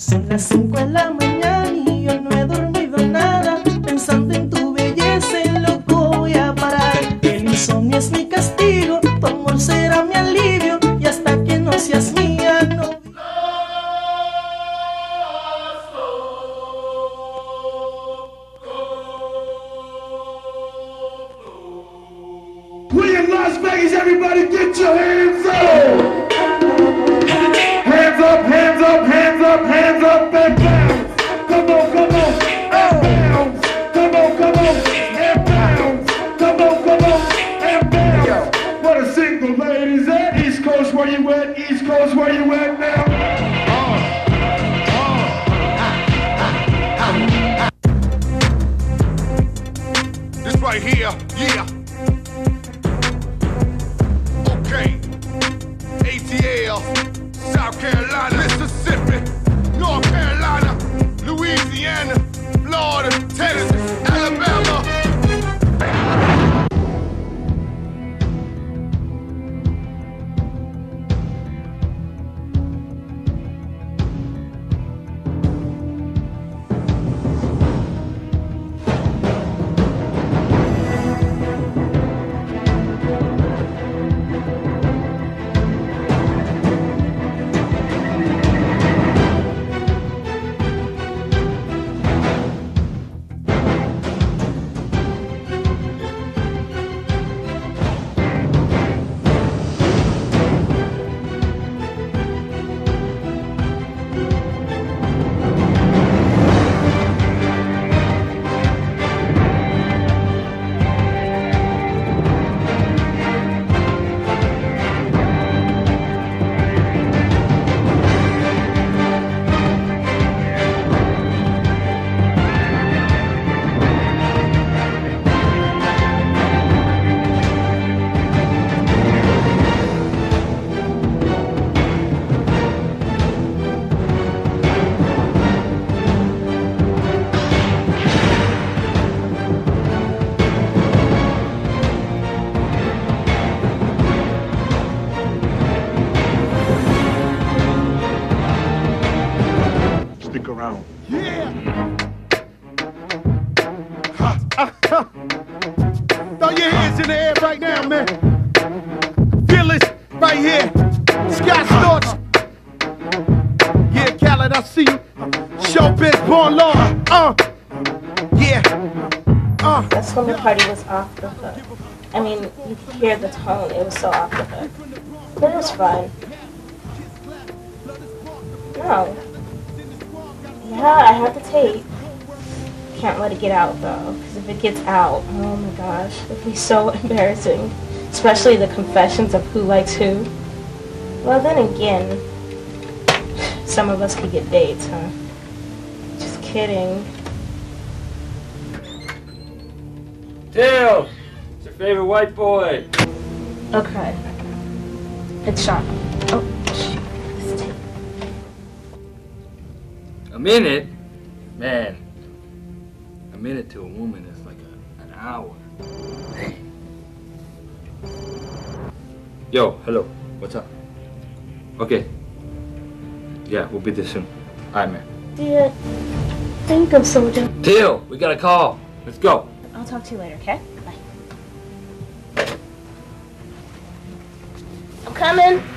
Son las 5 de la mañana y yo no he dormido nada. Pensando en tu belleza, en loco voy a parar. El insomnio es mi castigo, tu amor será mi alivio. Y hasta que no seas mía, no. We in Las Vegas, everybody get your hands up! Hands up, hands up, hands up, hands up, and bounce! Come on, come on, and bounce! Come on, come on, and bounce! Come on, and bounce! What a single ladies at East Coast, where you at? East Coast, where you at now? This right here, yeah. Okay. ATL, South Carolina, Mississippi, North Carolina, Louisiana, Florida, Tennessee, Alabama. Stick around. Yeah! Throw your hands in the air right now, man. Feel it right here. Scott Storch. Yeah, Khaled, I see you. Showbiz, born law. Yeah. That's when the party was off the hook. I mean, you could hear the tone, it was so off the hook. But it was fun. No. Yeah, I have the tape. Can't let it get out though, because if it gets out, oh my gosh, it'd be so embarrassing. Especially the confessions of who likes who. Well, then again, some of us could get dates, huh? Just kidding. Dale! It's your favorite white boy. Okay. It's Sean. Oh, shoot. This tape. A minute? Man. A minute to a woman is like an hour. Dang. Yo, hello. What's up? Okay. Yeah, we'll be there soon. Alright, man. Do you think of Soldier? Dale, we got a call. Let's go. I'll talk to you later, okay? Bye. I'm coming.